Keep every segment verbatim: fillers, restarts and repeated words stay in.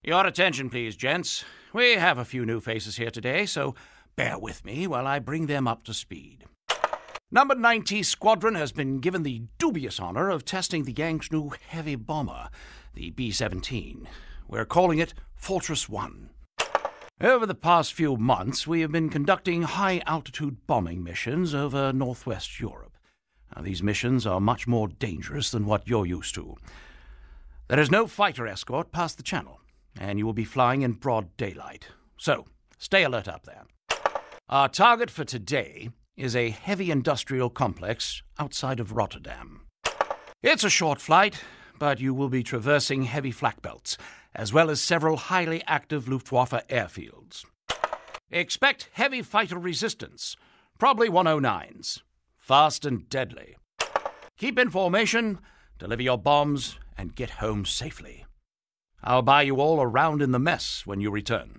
Your attention, please, gents. We have a few new faces here today, so bear with me while I bring them up to speed. Number ninety Squadron has been given the dubious honor of testing the gang's new heavy bomber, the B seventeen. We're calling it Fortress One. Over the past few months, we have been conducting high-altitude bombing missions over northwest Europe. Now, these missions are much more dangerous than what you're used to. There is no fighter escort past the channel, and you will be flying in broad daylight. So, stay alert up there. Our target for today is a heavy industrial complex outside of Rotterdam. It's a short flight, but you will be traversing heavy flak belts, as well as several highly active Luftwaffe airfields. Expect heavy fighter resistance, probably one oh nines. Fast and deadly. Keep in formation, deliver your bombs, and get home safely. I'll buy you all a round in the mess when you return.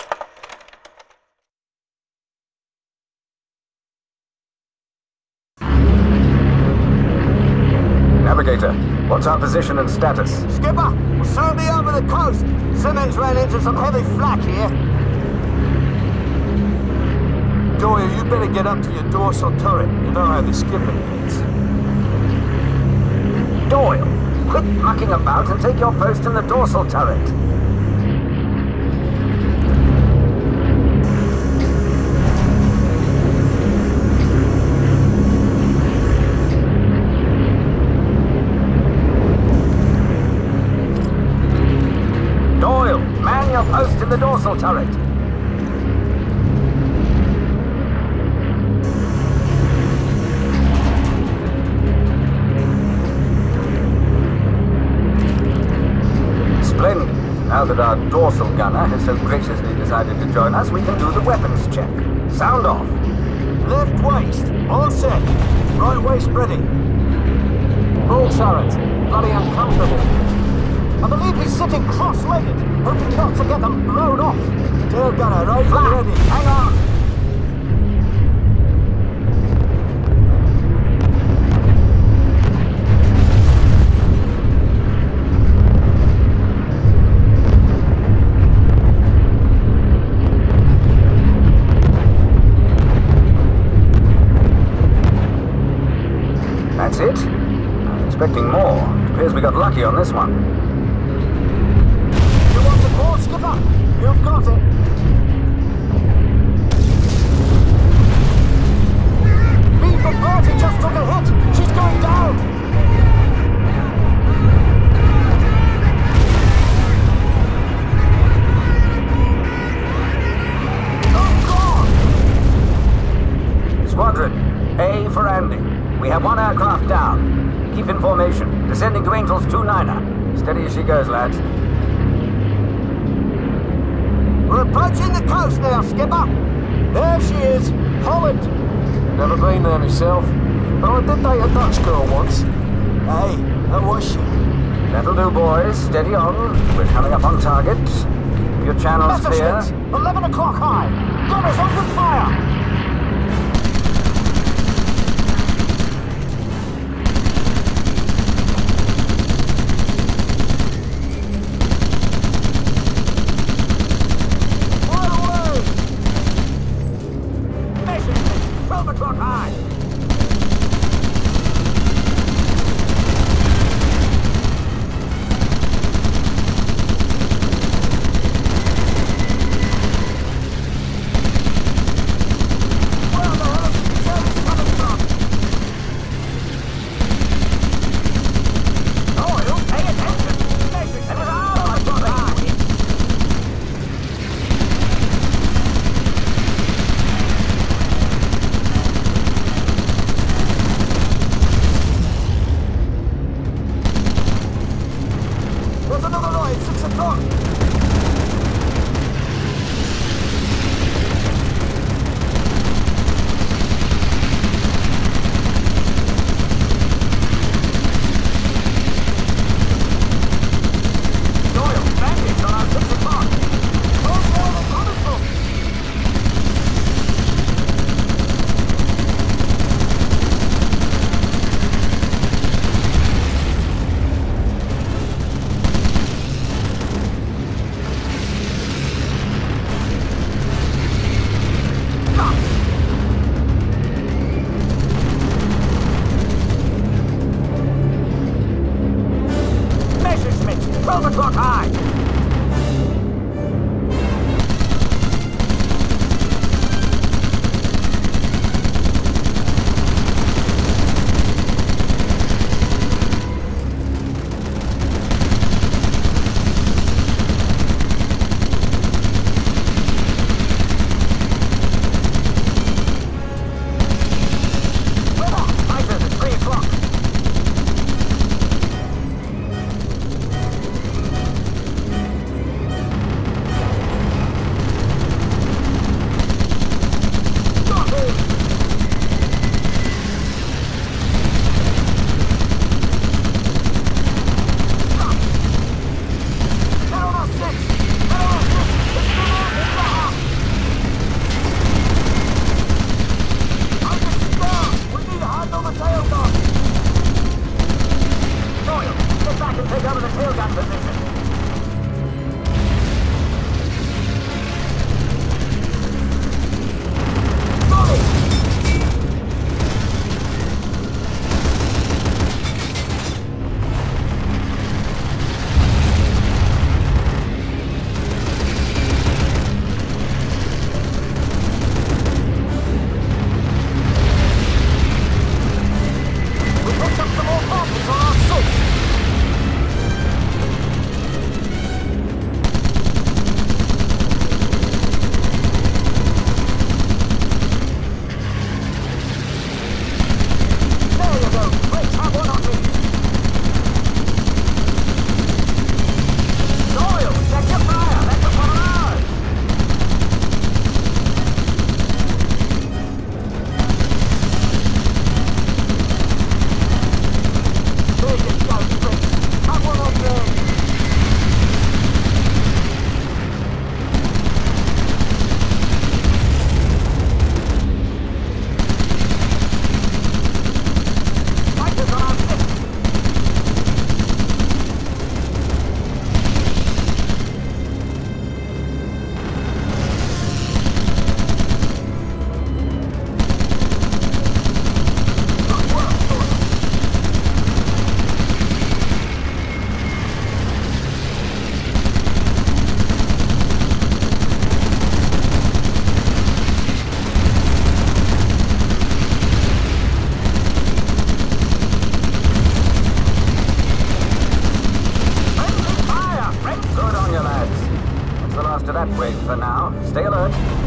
Navigator, what's our position and status? Skipper, we'll soon be over the coast. Simmons ran into some heavy flak here. Doyle, you better get up to your dorsal turret. You know how the skipping is. Doyle, quit mucking about and take your post in the dorsal turret. Doyle, man your post in the dorsal turret. Splendid. Now that our dorsal gunner has so graciously decided to join us, we can do the weapons check. Sound off. Left waist, all set. Right waist ready. Bull turret, bloody uncomfortable. I believe he's sitting cross-legged, hoping not to get them blown off. Tail gunner, right Flat. ready. Hang on. That's it. I'm expecting more. It appears we got lucky on this one. You want to call, Skipper? You've got it. Beaver Bertie just took a hit. She's going down. Oh, God! Squadron, A for Andy. We have one aircraft down. Keep in formation. Descending to Angels two niner. Steady as she goes, lads. We're approaching the coast now, Skipper. There she is, Holland. Never been there myself, but I did date a Dutch girl once. Hey, how was she? That'll do, boys. Steady on. We're coming up on target. Your channel's clear. Messerschmitts, eleven o'clock high. Gunners open fire.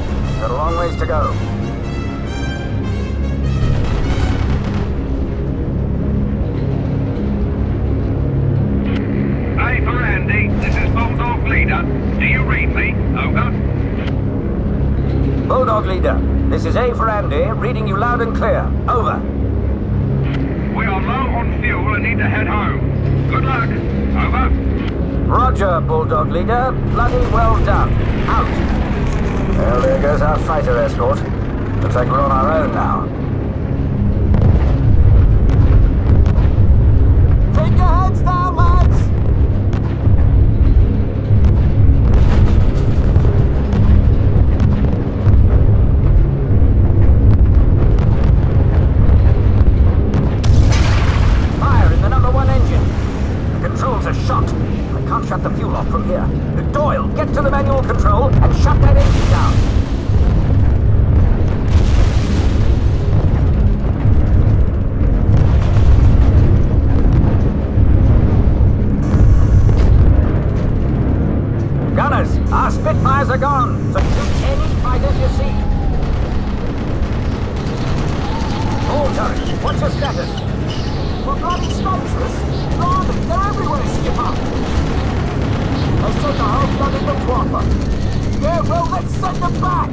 Got a long ways to go. Hey, for Andy, this is Bulldog Leader. Do you read me? Over. Bulldog Leader, this is A for Andy, reading you loud and clear. Over. We are low on fuel and need to head home. Good luck. Over. Roger, Bulldog Leader. Bloody well done. Out. Well, there goes our fighter escort. Looks like we're on our own now. Keep your heads down, lads! Fire in the number one engine. The controls are shot. I can't shut the fuel off from here. Doyle, get to the manual control and shut that engine down. Gunners, our Spitfires are gone, so shoot any fighters you see. All turrets, what's your status? We're bloody snipers. Blimey, they're everywhere, Skipper. Let's take the whole bloody Luftwaffe. Yeah, well, let's send them back!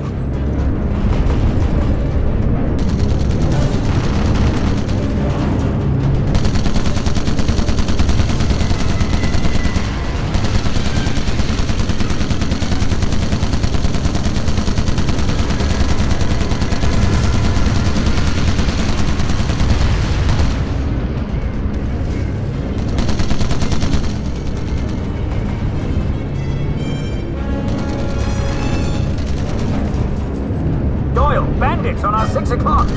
Bandits on our six o'clock.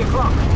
o'clock.